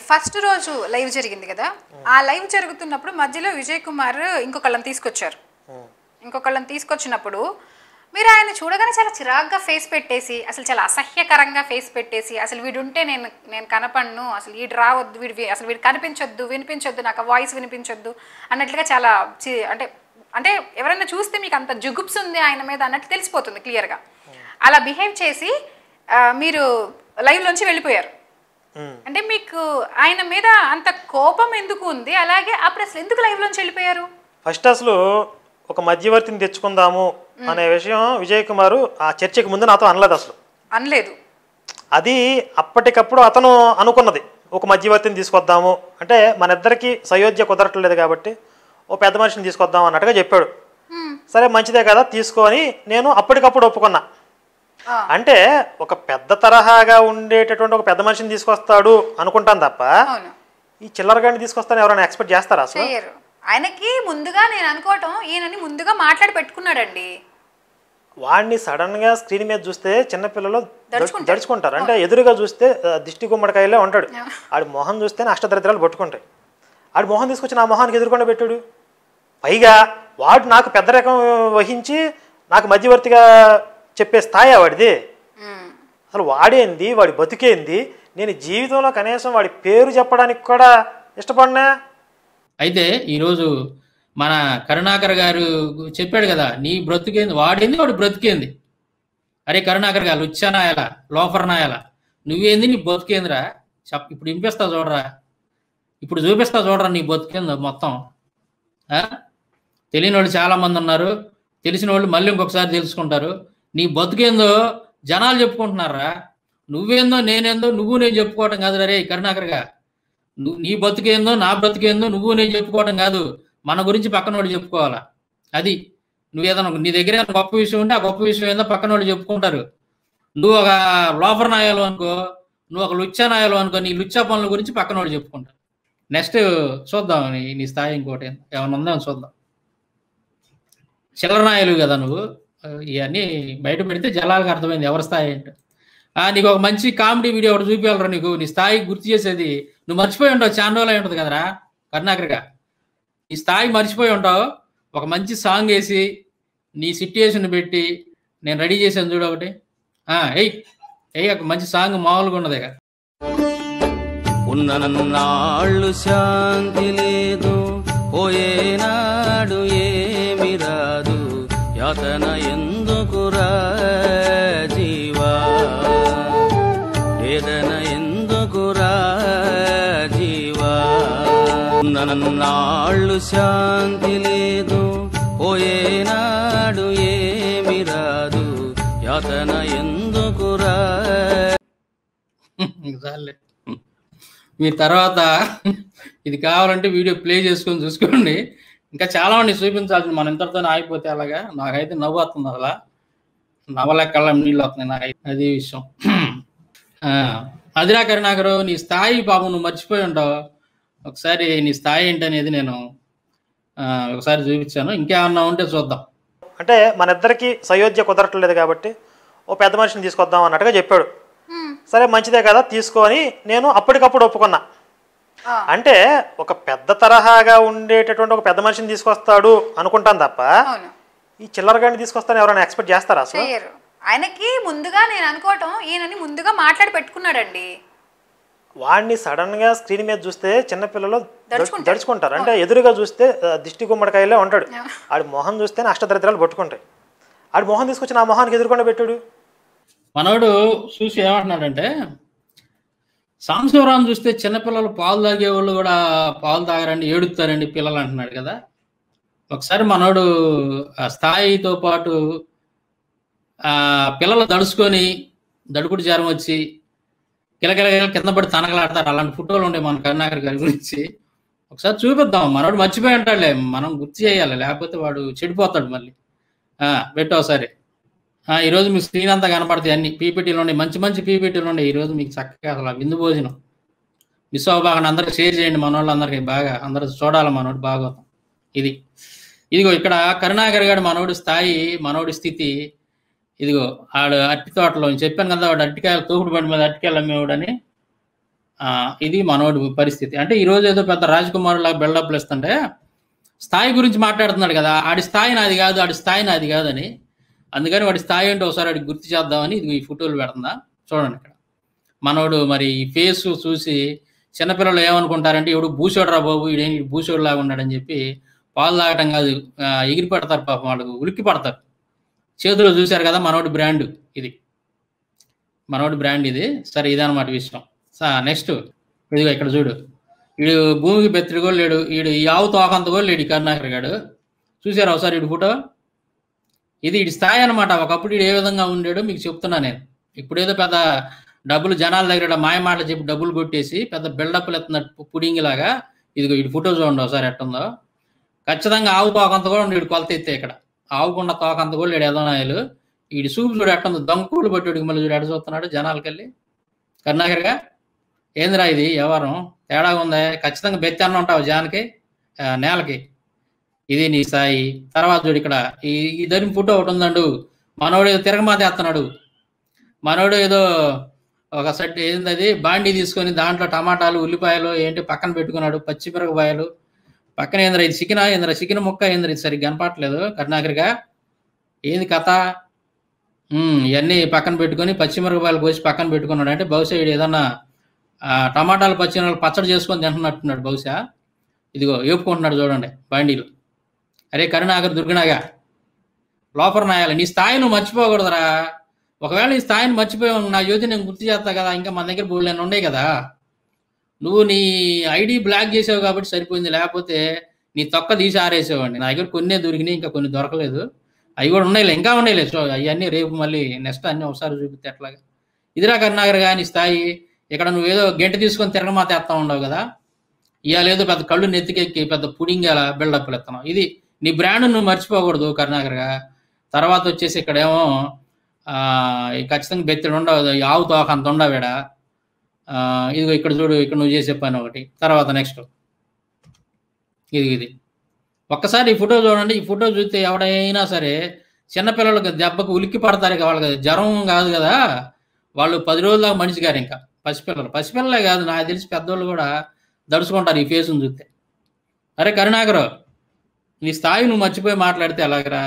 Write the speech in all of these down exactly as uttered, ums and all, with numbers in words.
First రోజు live జరిగింది కదా, ఆ లైవ్ జరుగుతున్నప్పుడు మధ్యలో విజయ్ కుమార్ ఇంకొకళ్ళని తీసుకొచ్చారు. ఇంకొకళ్ళని తీసుకొచ్చినప్పుడు మీరు ఆయన చూడగానే చాలా చిరాగ్గా ఫేస్ పెట్టేసి, అసలు చాలా అసహ్యకరంగా ఫేస్ పెట్టేసి, అసలు వీడుంటే నేను నేను కనపడను, అసలు వీడు రావద్దు, వీడు అసలు వీడు కనిపించొద్దు, వినిపించొద్దు, నాకు వాయిస్ వినిపించొద్దు అన్నట్లుగా చాలా అంటే అంటే ఎవరైనా చూస్తే మీకు అంత జుగుప్స్ ఉంది ఆయన మీద అన్నట్టు తెలిసిపోతుంది క్లియర్గా. అలా బిహేవ్ చేసి మీరు లైవ్లోంచి వెళ్ళిపోయారు. అంటే మీకు ఆయన మీద అంత కోపం ఎందుకు ఉంది, అలాగే అప్పుడు అసలు ఎందుకు లైవ్లోంచి వెళ్ళిపోయారు? ఫస్ట్ అసలు ఒక మధ్యవర్తిని తెచ్చుకుందాము అనే విషయం విజయ్ కుమార్ ఆ చర్చకి ముందు నాతో అనలేదు, అసలు అనలేదు. అది అప్పటికప్పుడు అతను అనుకున్నది, ఒక మధ్యవర్తిని తీసుకొద్దాము అంటే మన ఇద్దరికి సయోధ్య కుదరట్లేదు కాబట్టి ఓ పెద్ద మనిషిని తీసుకొద్దాం అన్నట్టుగా చెప్పాడు. సరే మంచిదే కదా తీసుకొని నేను అప్పటికప్పుడు ఒప్పుకున్నా. అంటే ఒక పెద్ద తరహాగా ఉండేటటువంటి ఒక పెద్ద మనిషిని తీసుకొస్తాడు అనుకుంటాను తప్ప ఈ చిల్లరగాడిని తీసుకొస్తాను ఎవరైనా ఎక్స్పెక్ట్ చేస్తారా అసలు? ఆయనకి ముందుగా నేను అనుకోవటం ఈయనని ముందుగా మాట్లాడి పెట్టుకున్నాడండి. వాడిని సడన్ గా స్క్రీన్ మీద చూస్తే చిన్నపిల్లలు దడుచుకుంటారు, అంటే ఎదురుగా చూస్తే దిష్టి గుమ్మడికాయలే ఉంటాడు, ఆడి మొహం చూస్తేనే అష్టదరిద్రాలు పట్టుకుంటాయి. ఆడి మొహం తీసుకొచ్చి నా మొహానికి ఎదురుకుండా పెట్టాడు. పైగా వాడు నాకు పెద్ద రకం వహించి నాకు మధ్యవర్తిగా చెప్పే స్థాయి వాడిది. అసలు వాడేంది, వాడి బతికేంది, నేను జీవితంలో కనీసం వాడి పేరు చెప్పడానికి కూడా ఇష్టపడినా. అయితే ఈరోజు మన కరుణాకర్ గారు చెప్పాడు కదా, నీ బ్రతికేంది, వాడేంది వాడు బ్రతికేంది. అరే కరుణాకర్ గారు లుచ్చానాయాల లోఫర్ నాయాల నువ్వేంది నీ బతికేందిరా చెప్, ఇప్పుడు వినిపిస్తా చూడరా, ఇప్పుడు చూపిస్తా చూడరా నీ బతికేందో మొత్తం. తెలియని వాళ్ళు చాలామంది ఉన్నారు, తెలిసిన వాళ్ళు మళ్ళీ ఇంకొకసారి తెలుసుకుంటారు. నీ బతుకేందో జనాలు చెప్పుకుంటున్నారా, నువ్వేందో నేనేందో నువ్వు నేను చెప్పుకోవటం కాదు. రే కరుణాకర్గా, నువ్వు నీ బతుకేందో నా బ్రతికేందో నువ్వు నేను చెప్పుకోవటం కాదు, మన గురించి పక్కన వాళ్ళు చెప్పుకోవాలా. అది నువ్వేదన్నా నీ దగ్గర గొప్ప విషయం ఉంటే ఆ గొప్ప విషయం ఏందో పక్కన వాళ్ళు చెప్పుకుంటారు. నువ్వు ఒక లోఫర్ నాయాలు అనుకో, నువ్వు ఒక లుచ్చా నాయాలు అనుకో, నీ లుచ్చా పనుల గురించి పక్కన వాళ్ళు చెప్పుకుంటారు. నెక్స్ట్ చూద్దాం నీ నీ స్థాయి ఇంకోటి ఏమన్నా ఉందా చూద్దాం. చిల్లర నాయలు కదా నువ్వు, ఇవన్నీ బయట పెడితే జనాలకు అర్థమైంది ఎవరి స్థాయి ఏంటో. నీకు ఒక మంచి కామెడీ వీడియో ఒకటి చూపించాలరా, నీకు నీ స్థాయి గుర్తు చేసేది. నువ్వు మర్చిపోయి ఉంటావు, ఛానల్ అయి ఉంటుంది కదరా కరుణాకర్గా, నీ స్థాయి మర్చిపోయి ఉంటావు. ఒక మంచి సాంగ్ వేసి నీ సిట్యుయేషన్ పెట్టి నేను రెడీ చేశాను చూడు ఒకటి. ఎయ్ ఎయ్ ఒక మంచి సాంగ్ మామూలుగా ఉన్నదే. ఉన్ననాళ్ళు శాంతి లేదు, పోయేనాడు ఏమి రాదు, యాతన ఎందుకురా జీవా, వేదన ఎందుకురా జీవా. ఉన్ననాళ్ళు శాంతి లేదు, పోయేనాడు ఏమి రాదు, యాతన ఎందుకురా. మీ తర్వాత ఇది కావాలంటే వీడియో ప్లే చేసుకొని చూసుకోండి. ఇంకా చాలా మంది చూపించాల్సింది, మన ఇంతటితో ఆగిపోతే అలాగా. నాకైతే నవ్వు వస్తుంది, అలా నవ్వలేకల్లా నీళ్ళు వస్తున్నాయి నాకైతే, అది విషయం. అదిరా కరుణాకరు, నీ స్థాయి పాపం నువ్వు మర్చిపోయి ఉంటావు. ఒకసారి నీ స్థాయి ఏంటనేది నేను ఒకసారి చూపించాను, ఇంకేమన్నా ఉంటే చూద్దాం. అంటే మన ఇద్దరికి సయోధ్య కుదరట్లేదు కాబట్టి ఓ పెద్ద మనిషిని తీసుకొద్దాం అన్నట్టుగా చెప్పాడు. సరే మంచిదే కదా తీసుకొని నేను అప్పటికప్పుడు ఒప్పుకున్నా. అంటే ఒక పెద్ద తరహాగా ఉండేటటువంటి ఒక పెద్ద మనిషిని తీసుకొస్తాడు అనుకుంటాను తప్ప ఈ చిల్లరగాడిని తీసుకొస్తాను ఎవరైనా ఎక్స్పెక్ట్ చేస్తారా అసలు? ఆయనకి ముందుగా నేను అనుకోవటం ఈయనని ముందుగా మాట్లాడి పెట్టుకున్నాడండి. వాడిని సడన్ గా స్క్రీన్ మీద చూస్తే చిన్నపిల్లలు దడుచుకుంటారు, అంటే ఎదురుగా చూస్తే దిష్టి గుమ్మడికాయలే ఉంటాడు, ఆడి మొహం చూస్తేనే అష్టదరిద్రాలు పట్టుకుంటాయి. ఆడి మొహం తీసుకొచ్చి నా మొహానికి ఎదురుకుండా పెట్టాడు. మనోడు చూసి ఏమంటున్నాడంటే, సాంశివరాం చూస్తే చిన్నపిల్లలు పాలు తాగే వాళ్ళు కూడా పాలు తాగరండి, ఏడుతారండి పిల్లలు అంటున్నాడు కదా. ఒకసారి మనోడు ఆ స్థాయితో పాటు ఆ పిల్లలు దడుచుకొని దడుకుడు జ్వరం వచ్చి కిలకిల కింద పడి తనకలాడతారు, అలాంటి ఫోటోలు ఉండే మన కరుణాకర్ గారి గురించి. ఒకసారి చూపిద్దాం, మనోడు మర్చిపోయి ఉంటాడులే, మనం గుర్తు చేయాలి, లేకపోతే వాడు చెడిపోతాడు మళ్ళీ. పెట్టు ఒకసారి. ఈరోజు మీకు స్క్రీన్ అంతా కనపడతాయి, అన్ని పీపీటీలు ఉన్నాయి, మంచి మంచి పీపీటీలు ఉన్నాయి. ఈరోజు మీకు చక్కగా అసలు విందు భోజనం మిస్ అవ్వబాగా అందరికి షేర్ చేయండి, మన వాళ్ళందరికీ బాగా అందరూ చూడాలి మనోడు భాగవతం. ఇది ఇదిగో ఇక్కడ కరుణాకర్ గారు మనోడి స్థాయి, మనోడి స్థితి. ఇదిగో ఆడు అట్టి తోటలో చెప్పాను కదా, వాడు అట్టికాయలు తోపుడు బండి మీద అట్టికాయలు అమ్మేవాడని. ఇది మనోడి పరిస్థితి. అంటే ఈరోజు ఏదో పెద్ద రాజకుమారు లాగా బిల్డప్లు ఇస్తుంటే స్థాయి గురించి మాట్లాడుతున్నాడు కదా, ఆడి స్థాయి నాది కాదు, ఆడి స్థాయి నాది కాదని. అందుకని వాడి స్థాయి ఏంటో ఒకసారి వాడికి గుర్తు చేద్దామని ఇది ఈ ఫోటోలు పెడుతుందా చూడండి. ఇక్కడ మనోడు మరి ఈ ఫేస్ చూసి చిన్నపిల్లలు ఏమనుకుంటారంటే ఎవడు భూషోడరా బాబు, ఈడేం భూషోడు లాగా ఉన్నాడని చెప్పి పాలు తాగటం కాదు ఎగిరి పడతారు పాపం, వాళ్ళకు ఉలిక్కి పడతారు. చేతిలో చూశారు కదా మనోడి బ్రాండ్ ఇది, మనోడి బ్రాండ్ ఇది. సరే ఇదన్నమాట విషయం. నెక్స్ట్ ఇదిగో ఇక్కడ చూడు, వీడు భూమికి బెత్తిడి కూడా లేడు, వీడు ఈ ఆవు తోకంత కూడా లేడు ఈ కరుణాకర్ గాడు. చూసారా ఒకసారి వీడి ఫోటో? ఇది వీడి స్థాయి అనమాట. ఒకప్పుడు వీడు ఏ విధంగా ఉండేడో మీకు చెప్తున్నా నేను. ఇప్పుడేదో పెద్ద డబ్బులు జనాల దగ్గర మాయ మాటలు చెప్పి డబ్బులు కొట్టేసి పెద్ద బిల్డప్లు ఎత్తున్నట్టు పుడింగి లాగా. ఇదిగో వీడి ఫోటో చూడండి ఒకసారి ఎట్టుందో. ఖచ్చితంగా ఆవు తోకంత కూడా వీడు కొలత ఎత్తే, ఇక్కడ ఆవుకున్న తోకంత కూడా లేడు ఎదనాయలు. వీడి సూపు చూడు ఎట్టుందో, దొంగకూలు పట్టి మళ్ళీ చూడు ఎడ చూస్తున్నాడు జనాలకి వెళ్ళి. కరుణాకర్గా ఏందిరా ఇది వ్యవహారం, తేడాగా ఉందా? ఖచ్చితంగా బెత్తి అన్న ఉంటావు జానకి నేలకి. ఇది నీ స్థాయి. తర్వాత చూడు ఇక్కడ ఈ ఇద్దరి ఫోటో ఒకటి ఉందండు. మనోడు ఏదో తిరగమాత వేస్తున్నాడు. మనోడు ఏదో ఒక సెట్ ఏంది అది బాండీ తీసుకొని దాంట్లో టమాటాలు ఉల్లిపాయలు ఏంటి పక్కన పెట్టుకున్నాడు, పచ్చిమిరపకాయలు పక్కన. ఏంద్రా ఇది చికెన్, ఏంద్రా చికెన్ ముక్క, ఏంద్రా ఇది సరిగ్గా కనపట్లేదు కరుణాకర్గా, ఏంది కథ? ఇవన్నీ పక్కన పెట్టుకొని పచ్చిమిరపకాయలు కోసి పక్కన పెట్టుకున్నాడు. అంటే బహుశా వీడు ఏదన్నా టమాటాలు పచ్చిమిరపకాయలు పచ్చడి చేసుకొని తింటున్నట్టున్నాడు బహుశా. ఇదిగో ఏపుకుంటున్నాడు చూడండి బండిలు. అరే కరుణాకర్ దుర్గనాగా లోపల నాయాలి, నీ స్థాయి నువ్వు మర్చిపోకూడదురా. ఒకవేళ నీ స్థాయిని మర్చిపోయావు నా జ్యోతి నేను గుర్తు చేస్తా కదా, ఇంకా మన దగ్గర బోర్డు నేను ఉండే కదా. నువ్వు నీ ఐడి బ్లాక్ చేసావు కాబట్టి సరిపోయింది, లేకపోతే నీ తొక్క తీసి ఆరేసేవాడిని. నా దగ్గర కొన్ని దొరికినాయి, ఇంకా కొన్ని దొరకలేదు. అవి కూడా ఉన్నాయిలే, ఇంకా ఉన్నాయిలే. సో అవన్నీ రేపు మళ్ళీ నెక్స్ట్ అన్నీ ఒకసారి చూపిస్తే ఎట్లాగా. ఇదిరా కరుణాకర్ గా నీ స్థాయి. ఇక్కడ నువ్వేదో గంట తీసుకొని తిరగమాత వేస్తా ఉండవు కదా, ఇవాళ ఏదో పెద్ద కళ్ళు నెత్తికెక్కి పెద్ద పుడింగ్ అలా బిల్డప్లు ఎత్తున్నావు. ఇది నీ బ్రాండ్ నువ్వు మర్చిపోకూడదు కరుణాకర్గా. తర్వాత వచ్చేసి ఇక్కడేమో ఖచ్చితంగా బెత్తిడి ఉండవు, ఆవు తోక అంత ఉండవేడా. ఇదిగో ఇక్కడ చూడు, ఇక్కడ నువ్వు చేసే పని ఒకటి. తర్వాత నెక్స్ట్ ఇది ఇది ఒక్కసారి ఈ ఫోటో చూడండి. ఈ ఫోటో చూస్తే ఎవడైనా సరే చిన్నపిల్లలకు దెబ్బకు ఉలిక్కి పడతారు. ఇక వాళ్ళకి జ్వరం కాదు కదా, వాళ్ళు పది రోజుల దాకా మనిషి గారు. ఇంకా పసిపిల్లలు పసిపిల్లలే కాదు, నాకు తెలిసి పెద్దోళ్ళు కూడా దడుచుకుంటారు ఈ ఫేస్ని చూస్తే. అరే కరుణాకర్ నీ స్థాయి నువ్వు మర్చిపోయి మాట్లాడితే ఎలాగరా?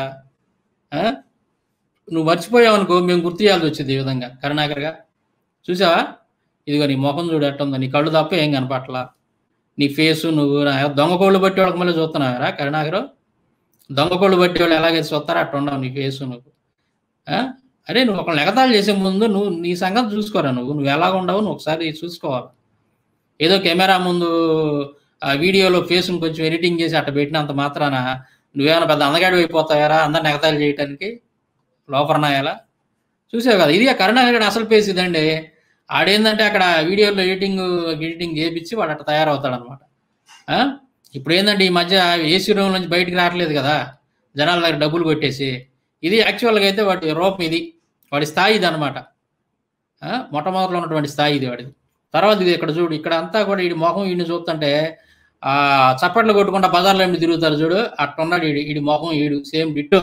నువ్వు మర్చిపోయావు అనుకో మేము గుర్తు చేయాల్సి వచ్చింది ఈ విధంగా కరుణాకర్గా. చూసావా? ఇదిగో నీ ముఖం చూడు ఎట్టుందో, నీ కళ్ళు తప్ప ఏం కనపట్లా. నీ ఫేసు నువ్వు దొంగ కోళ్ళు బట్టి వాళ్ళకి మళ్ళీ చూస్తున్నావురా కరుణాకర్. దొంగ కోళ్ళు బట్టి వాళ్ళు ఎలాగైతే చూస్తారో అట్లా ఉండవు నీ ఫేసు నువ్వు. అరే నువ్వు ఒకళ్ళని ఎగతాళి చేసే ముందు నువ్వు నీ సంగతి చూసుకోరా. నువ్వు నువ్వు ఎలాగ ఉండవు నువ్వు ఒకసారి చూసుకోవాలి. ఏదో కెమెరా ముందు ఆ వీడియోలో ఫేస్ను కొంచెం ఎడిటింగ్ చేసి అట్ట పెట్టినంత మాత్రాన నువ్వేమైనా పెద్ద అందగాడి అయిపోతావారా అందరిని ఎగతాళి చేయడానికి లోపల నాయాలా? చూసావు కదా, ఇది కరుణాకర్ అసలు ఫేస్ ఇదండి. ఆడేందంటే అక్కడ వీడియోలో ఎడిటింగ్ ఎడిటింగ్ చేయించి వాడు అట్లా తయారవుతాడు అనమాట. ఇప్పుడు ఏంటంటే ఈ మధ్య ఏసీ రూమ్ నుంచి బయటికి రావట్లేదు కదా జనాల దగ్గర డబ్బులు కొట్టేసి. ఇది యాక్చువల్గా అయితే వాటి రూపం, ఇది వాడి స్థాయి ఇది అనమాట. మొట్టమొదటిలో ఉన్నటువంటి స్థాయి ఇది వాడిది. తర్వాత ఇది ఇక్కడ చూడు, ఇక్కడ అంతా కూడా వీడి మొహం వీడిని చూస్తుంటే ఆ చప్పట్లు కొట్టుకుంటా బజార్లో ఏమి తిరుగుతారు చూడు, అట్లా ఉన్నాడు వీడి వీడి మొహం వీడు సేమ్ డిట్టో.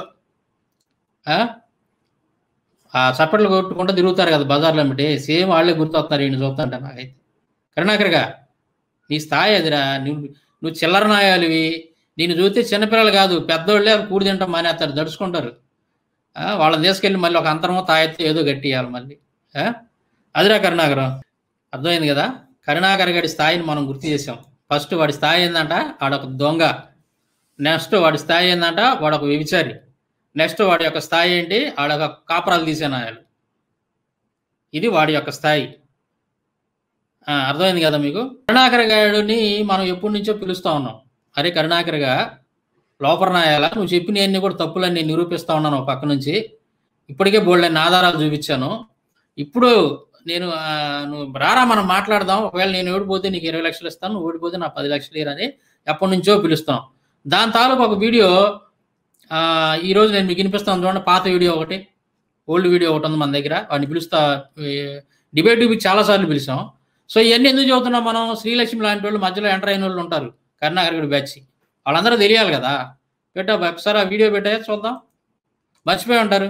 ఆ చప్పట్లు కొట్టుకుంటూ తిరుగుతారు కదా బజార్లో ఏమిటి, సేమ్ వాళ్ళే గుర్తొస్తున్నారు వీడిని చూస్తుంటే నాకైతే. కరుణాకర్గా నీ స్థాయి అదిరా. నువ్వు నువ్వు చిల్లర నాయాలివి. నేను చూస్తే చిన్నపిల్లలు కాదు పెద్దోళ్ళే కూడి తింటాం మానేస్తారు, దడుచుకుంటారు. వాళ్ళని తీసుకెళ్ళి మళ్ళీ ఒక అంతరమో తాయెత్తి ఏదో గట్టియాలి మళ్ళీ. అదిరా కరుణాకరం. అర్థమైంది కదా? కరుణాకర్ గడి స్థాయిని మనం గుర్తు చేసాం. ఫస్ట్ వాడి స్థాయి ఏందంట వాడొక దొంగ, నెక్స్ట్ వాడి స్థాయి ఏందంట వాడొక వ్యభిచారి, నెక్స్ట్ వాడి యొక్క స్థాయి ఏంటి వాడొక కాపురాలు తీసే నాయాలు. ఇది వాడి యొక్క స్థాయి. అర్థమైంది కదా మీకు? కరుణాకర్ గారిని మనం ఎప్పటి నుంచో పిలుస్తూ ఉన్నాం. అరే కరుణాకర్గా లోపల నాయాలా, నువ్వు చెప్పినవన్నీ కూడా తప్పులన్నీ నిరూపిస్తూ ఉన్నాను పక్క నుంచి. ఇప్పటికే బోల్డెన్ని ఆధారాలు చూపించాను. ఇప్పుడు నేను నువ్వు రారా మనం మాట్లాడదాం, ఒకవేళ నేను ఓడిపోతే నీకు ఇరవై లక్షలు ఇస్తాను, నువ్వు ఓడిపోతే నా పది లక్షలు ఇరని ఎప్పటి నుంచో పిలుస్తాం. దాని తాలూకు ఒక వీడియో ఈరోజు నేను మీకు వినిపిస్తాను చూడండి. పాత వీడియో ఒకటి, ఓల్డ్ వీడియో ఒకటి ఉంది మన దగ్గర. వాడిని పిలుస్తా, డిబేట్ చాలాసార్లు పిలిచాం. సో ఇవన్నీ ఎందుకు చదువుతున్నాం మనం? శ్రీలక్ష్మి లాంటి వాళ్ళు మధ్యలో ఎంటర్ అయిన వాళ్ళు ఉంటారు కరుణాకర్ బ్యాచ్, వాళ్ళందరూ తెలియాలి కదా. పెట్టా ఒకసారి ఆ వీడియో పెట్టా చూద్దాం. మర్చిపోయి ఉంటారు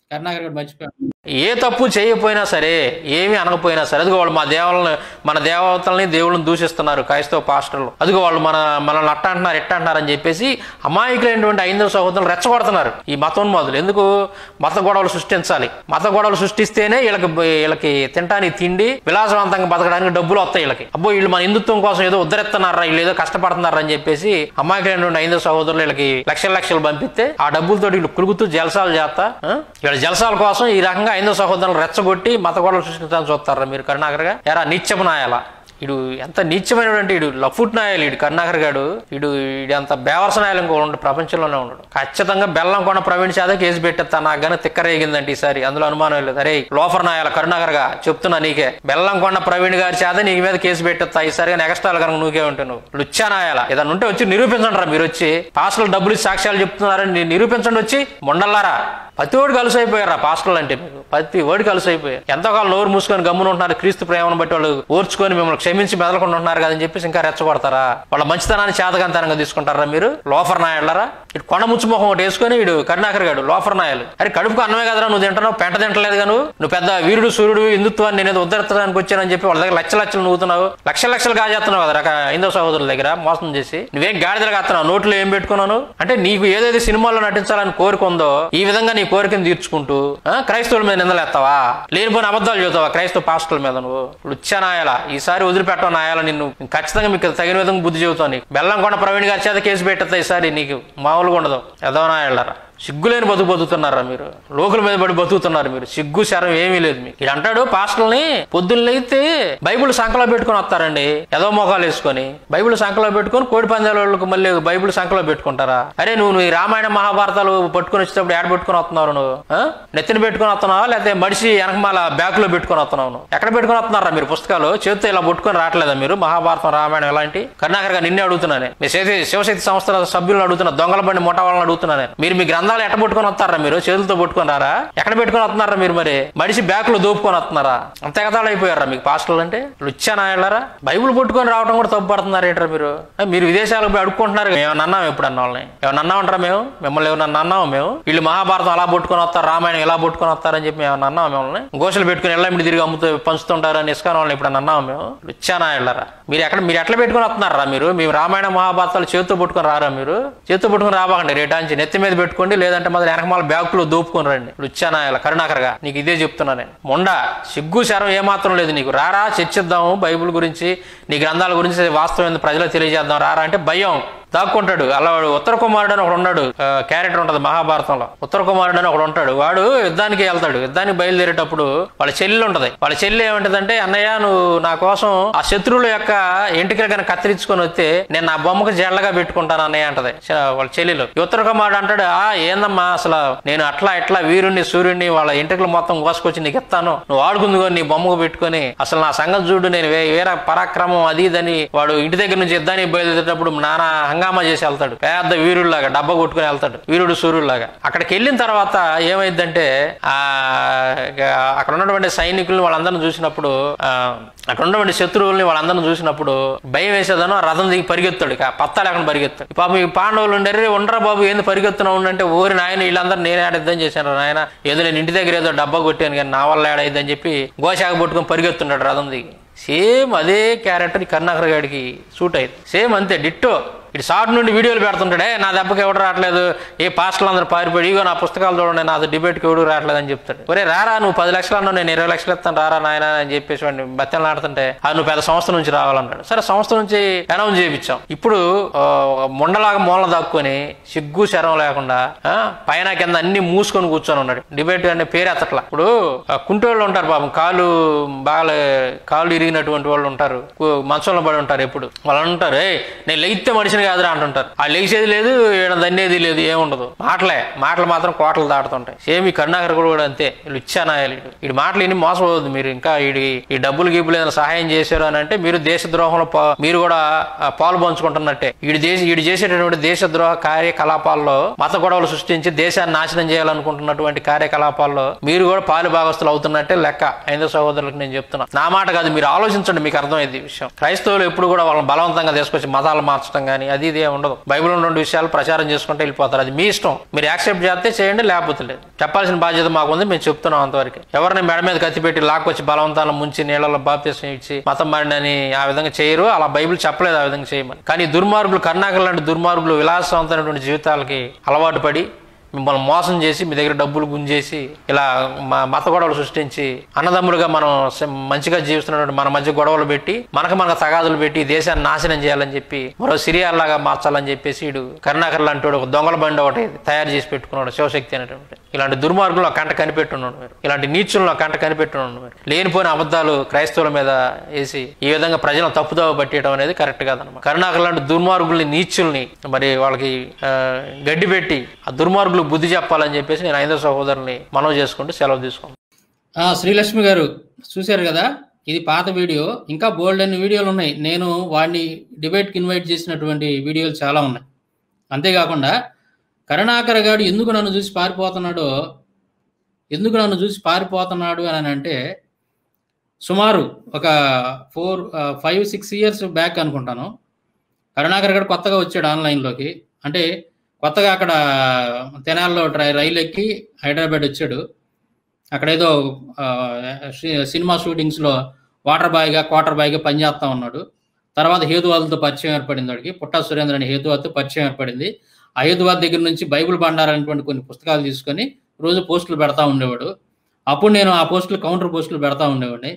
కరుణాకర్ గారు మర్చిపోయాడు. ఏ తప్పు చేయకపోయినా సరే, ఏమి అనకపోయినా సరే, అదిగో వాళ్ళు మా దేవాలను మన దేవతల్ని దేవుళ్ళని దూషిస్తున్నారు క్రైస్తవ పాస్టర్లు, అదిగో వాళ్ళు మన మనల్ని అట్ట అంటున్నారు ఎట్ట అంటున్నారు అని చెప్పేసి అమాయకులైనటువంటి ఐదవ సహోదరులు రెచ్చగొడుతున్నారు ఈ మతోన్మాదులు. ఎందుకు? మత గొడవలు సృష్టించాలి. మత గొడవలు సృష్టిస్తేనే వీళ్ళకి వీళ్ళకి తినడానికి తిండి, విలాసవంతంగా బతకడానికి డబ్బులు వస్తాయి వీళ్ళకి. అబ్బో వీళ్ళు మన హిందుత్వం కోసం ఏదో ఉద్ధరిస్తున్నారా, వీళ్ళు ఏదో కష్టపడుతున్నారా అని చెప్పేసి అమాయకులైనటువంటి ఐదవ సహోదరులు వీళ్ళకి లక్షల లక్షలు పంపిస్తే ఆ డబ్బులతో వీళ్ళు కులుగుతూ జలసాలు చేస్తా వీళ్ళ జలసాల కోసం ఈ రకంగా ఐదో సహోదరులు రెచ్చగొట్టి మత గొడవలు సృష్టించాలని చూస్తారా మీరు కరుణాకర్గా? ఎరా నిత్యపు నాయాలా? ఇడు ఎంత నీచమైనటువంటి ఇడు లఫుట్ నాయాలి ఇడు కరుణాకర్ గాడు. ఇడు ఇడు అంత బేవర్స నాయాలు ఇంకో ఉండడు, ప్రపంచంలోనే ఉండడు. ఖచ్చితంగా బెల్లం కొన్న ప్రవీణ్ చేత కేసు పెట్టేస్తా, నాకు గానీ తిక్కరేగిందంటే ఈసారి, అందులో అనుమానం లేదు. అరే లోఫర్ నాయాల కరుణాకర్ గా చెప్తున్నా నీకే, బెల్లం కొన్న ప్రవీణ్ గారి చేత నీ మీద కేసు పెట్టేస్తా ఈసారి, కానీ ఎక్స్ట్రాలు కనుక నువ్వుకే ఉంటే నువ్వు లుచ్చా నాయాల. ఏదన్నా ఉంటే వచ్చి నిరూపించండి రా. మీరు వచ్చి పాస్టర్లు డబ్బులు సాక్ష్యాలు చెప్తున్నారని నిరూపించండి వచ్చి. మొండల్లారా ప్రతి ఓడి కలిసి అయిపోయారా పాస్టర్లు అంటే? మీకు ప్రతి ఓడి కలిసి అయిపోయారు. ఎంతకాలం నోరు మూసుకొని గమ్మున ఉంటున్నారు, క్రీస్తు ప్రేమను బట్టి వాళ్ళు ఓర్చుకొని మిమ్మల్ని క్షమించి మెదలకుండా ఉంటున్నారు కదని చెప్పేసి ఇంకా రెచ్చగొడతారా? వాళ్ళ మంచితనాన్ని చేతకంతనంగా తీసుకుంటారా మీరు? లోఫర్ నాయాలరా. ఇటు కొండ ముచ్చుమొహం ఒకటి వేసుకొని ఇడు కరుణాకర్ గాడు లోఫర్ నాయాలు. అరే కడుపుకు అన్నమే కదరా నువ్వు తింటున్నావు, పెంట తింటలేదు గా నువ్వు. నువ్వు పెద్ద వీరుడు సూర్యుడు హిందుత్వాన్ని నేను ఉద్ధరించడానికి వచ్చానని చెప్పి వాళ్ళ దగ్గర లక్ష లక్షలు నవ్వుతున్నావు, లక్షల లక్షలు కాజేస్తున్నావు కదా హిందూ సహోదరుల దగ్గర మోసం చేసి. నువ్వేం గాడిదలు కాస్తున్నావు, నోట్లో ఏం పెట్టుకున్నాను అంటే నీకు ఏదైతే సినిమాల్లో నటించాలని కోరిక ఉందో ఈ విధంగా నీ కోరికను తీర్చుకుంటూ క్రైస్తవుల మీద నిందలేస్తావా? లేనిపోయిన అబద్ధాలు చెబుతావా క్రైస్తవ పాస్టర్ల మీద? నువ్వు లుచ్చనాయాలా. ఈసారి వదిలిపెట్టవు నాయాల నిన్ను. ఖచ్చితంగా మీకు తగిన విధంగా బుద్ధి చెబుతావు. నీకు బెల్లంకొండ ప్రవీణ్ గారి చేత కేసు పెట్టేస్తా ఈసారి, నీకు మామూలుగా ఉండదు. ఎదవనాయాలరా. సిగ్గులేని బతుకు బతుకుతున్నారా మీరు? లోకుల మీద పడి బతుకుతున్నారు మీరు. సిగ్గు శరం ఏమీ లేదు మీకు. ఇది అంటాడు పాస్టర్ని పొద్దున్నైతే బైబుల్ సంకలో పెట్టుకుని వస్తారండి, ఏదో మొఖాలు వేసుకొని బైబుల్ సంకలో పెట్టుకుని కోడి పందాల వాళ్ళకి మళ్ళీ బైబుల్ సంకలో పెట్టుకుంటారా? అరే నువ్వు నువ్వు రామాయణ మహాభారతాలు పట్టుకుని వచ్చేటప్పుడు ఏడ పెట్టుకుని వస్తున్నారు? నువ్వు నెత్తిని పెట్టుకుని వస్తున్నావా లేకపోతే మడిసి వెనకమాల బ్యాగ్ లో పెట్టుకుని వస్తున్నావు? నువ్వు ఎక్కడ పెట్టుకుని వస్తున్నారా మీరు? పుస్తకాలు చేతితో ఇలా పట్టుకొని రావట్లేదా మీరు? మహాభారతం రామాయణం ఇలాంటి. కరుణాకర్ గారు నిన్నే అడుగుతున్నాను, మీ శివశక్తి సంస్థల సభ్యులను అడుగుతున్నా, దొంగల బండి మొట్ట వాళ్ళని అడుగుతున్నాను. మీరు మీ గ్రంథాలు ఎట్ట పట్టుకొని వస్తారా మీరు? చేతులతో పట్టుకొని రారా? ఎక్కడ పెట్టుకొని వస్తున్నారా మీరు? మరి మడిసి బ్యాగ్ లో దోపుకొని వస్తున్నారా? అంత ఎగతాళి అయిపోయారా మీకు పాస్టర్లు అంటే? లుచ్చానాయాలరా. బైబుల్ పట్టుకొని రావడం కూడా తప్పు పడుతున్నారు ఏంటారా మీరు? మీరు విదేశాలకు పోయి అడుక్కుంటున్నారు. ఏమన్నా అన్నాం ఎప్పుడన్నా వాళ్ళని? ఏమన్నా అన్నా ఉంటారా మేము? మిమ్మల్ని ఏమన్నా అన్నాము మేము? వీళ్ళు మహాభారతం అలా పట్టుకొని వస్తారు, రామాయణం ఇలా పట్టుకొని వస్తారని చెప్పి ఏమన్నా అన్నాం మిమ్మల్ని? గోషలు పెట్టుకుని ఎల్లమిడి తిరిగి అమ్ముతూ పంచుతుంటారని ఇసుకాని వాళ్ళని ఇప్పుడు అన్నాము మేము? లుచ్చానాయాలరా. మీరు ఎక్కడ మీరు ఎట్లా పెట్టుకుని వస్తున్నారా మీరు? మేము రామాయణ మహాభారతాలు చేతితో పట్టుకొని రారా? మీరు చేతితో పట్టుకుని రాబాకండి, రేటాంచి నెత్తి మీద పెట్టుకోండి, లేదంటే మాత్రం వెనకమాల బ్యాగులో దోపుకొని రండి. లుచ్చానాయాల కరుణాకర్గా నీకు ఇదే చెప్తున్నా నేను. మొండ సిగ్గు శరం ఏమాత్రం లేదు నీకు. రారా చర్చిద్దాము బైబుల్ గురించి, నీ గ్రంథాల గురించి వాస్తవం ప్రజలకు తెలియజేద్దాం రారా అంటే భయం దాక్కుంటాడు. అలా వాడు ఉత్తర కుమారుడు అని ఒకడు ఉన్నాడు, క్యారెక్టర్ ఉంటది మహాభారతంలో. ఉత్తర కుమారుడు అని ఒకడు ఉంటాడు, వాడు యుద్ధానికి వెళ్తాడు. యుద్ధానికి బయలుదేరేటప్పుడు వాళ్ళ చెల్లి ఉంటది. వాళ్ళ చెల్లి ఏమంటదంటే, అన్నయ్య నువ్వు నా కోసం ఆ శత్రువుల యొక్క ఎంటికలు కనుక కత్తిరించుకొని వస్తే నేను నా బొమ్మకు జెండగా పెట్టుకుంటాను అన్నయ్య అంటది వాళ్ళ చెల్లెలు. ఉత్తర కుమారుడు అంటాడు, ఆ ఏందమ్మా అసలు నేను అట్లా ఇట్లా వీరుణ్ణి సూర్యుడిని వాళ్ళ ఎంటికలు మొత్తం కోసుకొచ్చి నీకు ఇస్తాను, నువ్వు ఆడుకుందుకో నీ బొమ్మకు పెట్టుకొని, అసలు నా సంగతి చూడు, నేను వేరే పరాక్రమం అది ఇదని. వాడు ఇంటి దగ్గర నుంచి యుద్ధానికి బయలుదేరేటప్పుడు నానా హంగామా చేసి వెళ్తాడు, పెద్ద వీరుడిలాగా డబ్బా కొట్టుకుని వెళ్తాడు, వీరుడు సూర్యుడిలాగా. అక్కడికి వెళ్ళిన తర్వాత ఏమైందంటే ఆ అక్కడ ఉన్నటువంటి సైనికుల్ని వాళ్ళందరిని చూసినప్పుడు, అక్కడ ఉన్నటువంటి శత్రువుల్ని వాళ్ళందరిని చూసినప్పుడు భయం వేసేదను రథం దిగి పరిగెత్తాడు, పత్తా లేకుండా పరిగెత్తాడు. పాపం ఈ పాండవులు ఉండరు, ఉండరా బాబు ఏంది పరిగెత్తున్నా ఉండంటే, ఓరి నాయన వీళ్ళందరూ నేను ఏడాదిద్దని చేశాను నాయన, ఏదో నేను ఇంటి దగ్గర ఏదో డబ్బా కొట్టాను కానీ నా వల్ల ఏడాయిద్దని చెప్పి గోశాఖ పట్టుకొని పరిగెత్తున్నాడు రథం దిగి. సేమ్ అదే క్యారెక్టర్ కరుణాకర్ గారికి సూట్ అయింది. సేమ్ అంతే డిట్టో. ఇటు షార్ట్ నుండి వీడియోలు పెడుతుంటాడే, నా దెబ్బకి ఎవడు రావట్లేదు, ఏ పాస్టర్లు అందరూ పారిపోయి ఇగో నా పుస్తకాలు చూడండి నాది డిబేట్కి ఎవడు రావట్లేదు అని చెప్తాడు. ఒరే రారా నువ్వు పది లక్షలు అన్నావు, నేను ఇరవై లక్షలు ఇస్తాను రారా నాయన అని చెప్పేసి వాడిని బత్తెలు ఆడుతుంటే, అది నువ్వు పెద్ద సంస్థ నుంచి రావాలన్నాడు. సరే సంస్థ నుంచి అనౌన్స్ చేయించాం. ఇప్పుడు ముండలాగా మూల దాక్కుని సిగ్గు శరం లేకుండా పైన కింద అన్ని మూసుకొని కూర్చొని ఉన్నాడు. డిబేట్ అంటే పేరు ఎత్తట్లా. ఇప్పుడు కుంటోళ్ళు ఉంటారు పాపం, కాలు బాగా కాళ్ళు ఇరిగినటువంటి వాళ్ళు ఉంటారు, మంచంలో పడి ఉంటారు. ఎప్పుడు వాళ్ళు అంటారు, ఏ నేను లెగితే మనిషిని కాదురా అంటుంటారు. ఆ లేచేది లేదు, దన్నేది లేదు, ఏముండదు. మాటలే మాటలు మాత్రం కోటలు దాటుతుంటాయి. సేమ్ ఈ కరుణాకర్ కూడా అంతే. లుచ్చానాయాలి. ఈ మాటలు ఇన్ని మోసపోవద్దు మీరు. ఇంకా ఈ డబ్బులు గీపులు ఏదైనా సహాయం చేశారు అని అంటే మీరు దేశద్రోహంలో మీరు కూడా పాలు పంచుకుంటున్నట్టే. వీడి దేశ వీడు చేసేటటువంటి దేశద్రోహ కార్యకలాపాల్లో, మత గొడవలు సృష్టించి దేశాన్ని నాశనం చేయాలనుకుంటున్నటువంటి కార్యకలాపాల్లో మీరు కూడా పాలు భాగస్తులు అవుతున్నట్టే లెక్క. ఐదో సహోదరులకు నేను చెప్తున్నా, నా మాట కాదు, మీరు ఆలోచించండి, మీకు అర్థమైంది ఈ విషయం. క్రైస్తవులు ఎప్పుడు కూడా వాళ్ళని బలవంతంగా తీసుకొచ్చి మతాలు మార్చడం కానీ అది ఇది ఏమి ఉండదు. బైబిల్లో రెండు విషయాలు ప్రచారం చేసుకుంటే వెళ్ళిపోతారు. అది మీ ఇష్టం. మీరు యాక్సెప్ట్ చేస్తే చేయండి, లేకపోతే లేదు. చెప్పాల్సిన బాధ్యత మాకుంది, మేము చెప్తున్నాం అంతవరకు. ఎవరిని మెడ మీద కత్తి పెట్టి లాక్కొచ్చి బలవంతాలను ముంచి నీళ్ళలో బాప్తిసం ఇచ్చి మతం మారినని ఆ విధంగా చేయరు. అలా బైబిల్ చెప్పలేదు ఆ విధంగా చేయమని. కానీ దుర్మార్గులు, కర్ణాకర్ లాంటి దుర్మార్గులు విలాసవంతమైనటువంటి జీవితాలకి అలవాటు పడి మిమ్మల్ని మోసం చేసి మీ దగ్గర డబ్బులు గుంజేసి ఇలా మత గొడవలు సృష్టించి అన్నదమ్ములుగా మనం మంచిగా జీవిస్తున్నటువంటి మన మధ్య గొడవలు పెట్టి మనకు మనకు తగాదులు పెట్టి దేశాన్ని నాశనం చేయాలని చెప్పి మరో సిరియా లాగా మార్చాలని చెప్పేసి వీడు కరుణాకర్ లాంటి వాడు ఒక దొంగల బండి ఒకటి తయారు చేసి పెట్టుకున్నాడు, శివశక్తి అనేటువంటి. ఇలాంటి దుర్మార్గులు ఆ కంట కనిపెట్టున్నాడు మీరు, ఇలాంటి నీచులను ఆ కంట కనిపెట్టున్నాడు మీరు. లేనిపోయిన అబద్ధాలు క్రైస్తవుల మీద వేసి ఈ విధంగా ప్రజలను తప్పుదోవ పట్టేయడం అనేది కరెక్ట్ కాదన్నమాట. కరుణాకర్ లాంటి దుర్మార్గుల్ని, నీచుల్ని మరి వాళ్ళకి గడ్డి పెట్టి ఆ దుర్మార్గులు బుద్ధి చెప్పాలని చెప్పేసి నేను ఐదో సహోదరుని మనవి చేసుకుంటూ సెలవు తీసుకుంటాను. శ్రీలక్ష్మి గారు చూశారు కదా, ఇది పాత వీడియో. ఇంకా బోల్డ్ అన్ని వీడియోలు ఉన్నాయి. నేను వాడిని డిబేట్కి ఇన్వైట్ చేసినటువంటి వీడియోలు చాలా ఉన్నాయి. అంతేకాకుండా కరుణాకర్ గారు ఎందుకు నన్ను చూసి పారిపోతున్నాడో ఎందుకు నన్ను చూసి పారిపోతున్నాడు అని అంటే సుమారు ఒక four five six years back అనుకుంటాను. కరుణాకర్ గారు కొత్తగా వచ్చాడు ఆన్లైన్లోకి. అంటే కొత్తగా అక్కడ తెనాల్లో రైలు ఎక్కి హైదరాబాద్ వచ్చాడు. అక్కడేదో సినిమా షూటింగ్స్లో వాటర్ బాయ్గా క్వార్టర్ బాయ్గా పనిచేస్తూ ఉన్నాడు. తర్వాత హేతువాదులతో పరిచయం ఏర్పడింది. వాడికి పుట్టా సురేంద్ర అనే హేతువాదితో పరిచయం ఏర్పడింది. ఆ హేతువాది దగ్గర నుంచి బైబిల్ బండారు అనేటువంటి కొన్ని పుస్తకాలు తీసుకొని రోజు పోస్టులు పెడతా ఉండేవాడు. అప్పుడు నేను ఆ పోస్టులు కౌంటర్ పోస్టులు పెడతా ఉండేవాడిని.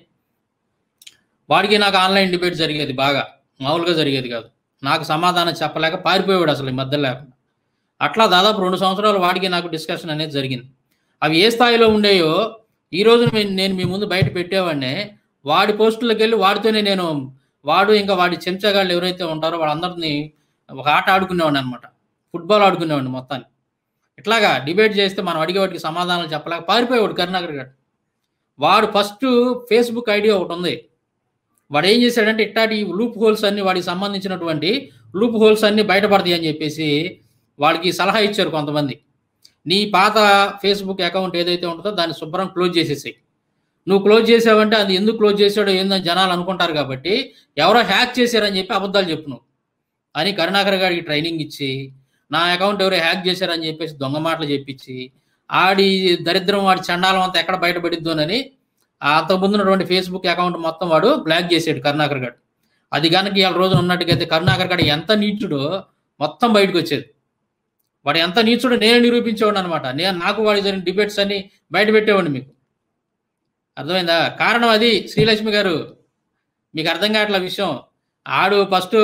వాడికి నాకు ఆన్లైన్ డిబేట్ జరిగేది, బాగా మామూలుగా జరిగేది కాదు. నాకు సమాధానం చెప్పలేక పారిపోయేవాడు అసలు ఈ మధ్య లేకుండా. అట్లా దాదాపు రెండు సంవత్సరాలు వాడికి నాకు డిస్కషన్ అనేది జరిగింది. అవి ఏ స్థాయిలో ఉండేయో ఈరోజు నేను మీ ముందు బయట పెట్టేవాడిని. వాడి పోస్టులకు వెళ్ళి వాడితోనే నేను వాడు ఇంకా వాడి చెంచాగాళ్ళు ఎవరైతే ఉంటారో వాళ్ళందరినీ ఒక ఆట ఆడుకునేవాడిని అనమాట. ఫుట్బాల్ ఆడుకునేవాడిని మొత్తాన్ని. ఇట్లాగా డిబేట్ చేస్తే మనం అడిగే వాటికి సమాధానాలు చెప్పలేక పారిపోయేవాడు కరుణాకర్ గారు. వాడు ఫస్ట్ ఫేస్బుక్ ఐడి ఒకటి ఉంది. వాడు ఏం చేశాడంటే ఇట్లాంటి లూప్ హోల్స్ అన్ని, వాడికి సంబంధించినటువంటి లూప్ హోల్స్ అన్ని బయటపడతాయి అని చెప్పేసి వాడికి సలహా ఇచ్చారు కొంతమంది. నీ పాత ఫేస్బుక్ అకౌంట్ ఏదైతే ఉంటుందో దాన్ని శుభ్రం క్లోజ్ చేసేసాయి. నువ్వు క్లోజ్ చేసావంటే అది ఎందుకు క్లోజ్ చేసాడో ఏందని జనాలు అనుకుంటారు కాబట్టి ఎవరో హ్యాక్ చేశారని చెప్పి అబద్ధాలు చెప్పు నువ్వు అని కరుణాకర్ గారికి ట్రైనింగ్ ఇచ్చి, నా అకౌంట్ ఎవరో హ్యాక్ చేశారని చెప్పేసి దొంగ మాటలు చెప్పించి, ఆడి దరిద్రం వాడి చండాలం అంతా ఎక్కడ బయటపడిద్దోనని అంతకుముందున్నటువంటి ఫేస్బుక్ అకౌంట్ మొత్తం వాడు బ్లాక్ చేసాడు కరుణాకర్ గారు. అది కనుక ఇవాళ రోజున ఉన్నట్టుగైతే కరుణాకర్ గారు ఎంత నీచుడో మొత్తం బయటకు వచ్చేది. వాడు ఎంత నీచుడో నేను నిరూపించేవాడు అనమాట. నేను నాకు వాడి జరిగిన డిబేట్స్ అన్ని బయట పెట్టేవాడిని. మీకు అర్థమైందా? కారణం అది. శ్రీలక్ష్మి గారు మీకు అర్థం కావట్ల విషయం. ఆడు ఫస్ట్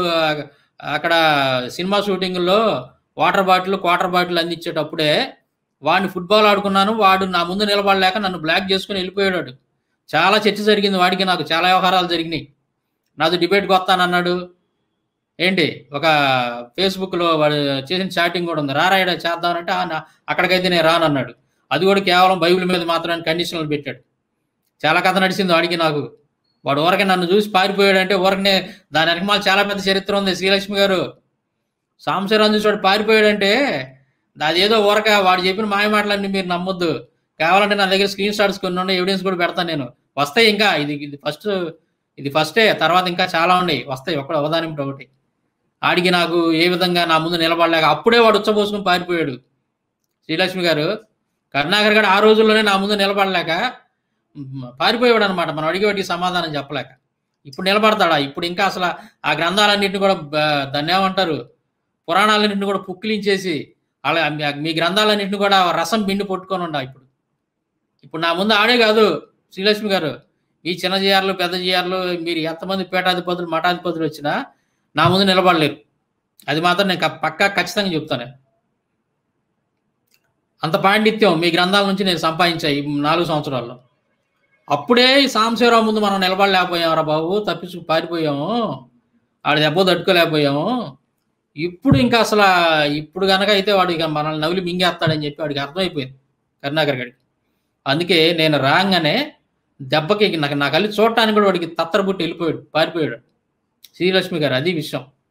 అక్కడ సినిమా షూటింగ్లో వాటర్ బాటిల్ క్వార్టర్ బాటిల్ అందించేటప్పుడే వాడిని ఫుట్బాల్ ఆడుకున్నాను, వాడు నా ముందు నిలబడలేక నన్ను బ్లాక్ చేసుకుని వెళ్ళిపోయాడు. చాలా చర్చ జరిగింది వాడికి నాకు, చాలా వ్యవహారాలు జరిగినాయి. నాది డిబేట్కి వస్తానన్నాడు. ఏంటి ఒక ఫేస్బుక్లో వాడు చేసిన చాటింగ్ కూడా ఉంది, రారాయడా చేద్దామంటే అక్కడికైతే నేను రానన్నాడు. అది కూడా కేవలం బైబిల్ మీద మాత్రమే కండిషన్లు పెట్టాడు. చాలా కథ నడిచింది వాడికి నాకు. వాడు ఊరకే నన్ను చూసి పారిపోయాడంటే ఊరకనే దాని వెనకమాల చాలా పెద్ద చరిత్ర ఉంది శ్రీలక్ష్మి గారు. సాంశరాన్ని చూసి వాడు పారిపోయాడంటే అదేదో ఊరక వాడు చెప్పిన మాయ మాటలన్నీ మీరు నమ్మొద్దు. కావాలంటే నా దగ్గర స్క్రీన్ షాట్స్ కొన్ని ఉన్నాయి, ఎవిడెన్స్ కూడా పెడతాను నేను. వస్తాయి ఇంకా, ఇది ఇది ఫస్ట్ ఇది ఫస్టే, తర్వాత ఇంకా చాలా ఉన్నాయి వస్తాయి. ఒక్కడ అవధానం ఒకటి. ఆడికి నాకు ఏ విధంగా నా ముందు నిలబడలేక అప్పుడే వాడు ఉచ్చబోసుకుని పారిపోయాడు. శ్రీలక్ష్మి గారు కరుణాకర్ గారు ఆ రోజుల్లోనే నా ముందు నిలబడలేక పారిపోయాడు అనమాట. మనం అడిగే వాటికి సమాధానం చెప్పలేక. ఇప్పుడు నిలబడతాడా? ఇప్పుడు ఇంకా అసలు ఆ గ్రంథాలన్నింటినీ కూడా దాన్ని ఏమంటారు, పురాణాలన్నింటినీ కూడా పుక్కిలించేసి అలా మీ గ్రంథాలన్నింటినీ కూడా రసం పిండి పట్టుకొని ఉండా. ఇప్పుడు ఇప్పుడు నా ముందు ఆడే కాదు శ్రీలక్ష్మి గారు, ఈ చిన్న జిఆర్లు పెద్ద జిఆర్లు మీరు ఎంతమంది పీఠాధిపతులు మఠాధిపతులు వచ్చినా నా ముందు నిలబడలేరు. అది మాత్రం నేను పక్కా ఖచ్చితంగా చెప్తాను. అంత పాండిత్యం మీ గ్రంథాల నుంచి నేను సంపాదించాను ఈ నాలుగు సంవత్సరాల్లో. అప్పుడే ఈ సాంబశివరావు ముందు మనం నిలబడలేకపోయాం రా బాబు, తప్పించు పారిపోయాము, ఆడి దెబ్బ తట్టుకోలేకపోయాము. ఇప్పుడు ఇంకా అసలు ఇప్పుడు కనుక అయితే వాడు ఇక మనల్ని నవ్వులు మింగేస్తాడని చెప్పి వాడికి అర్థమైపోయింది కరుణాకర్ గారికి. అందుకే నేను రాగానే దెబ్బకి నాకు నా కళ్ళు చూడటానికి కూడా వాడికి తత్తరబుట్టి వెళ్ళిపోయాడు, పారిపోయాడు శ్రీలక్ష్మి గారు. అది విషయం.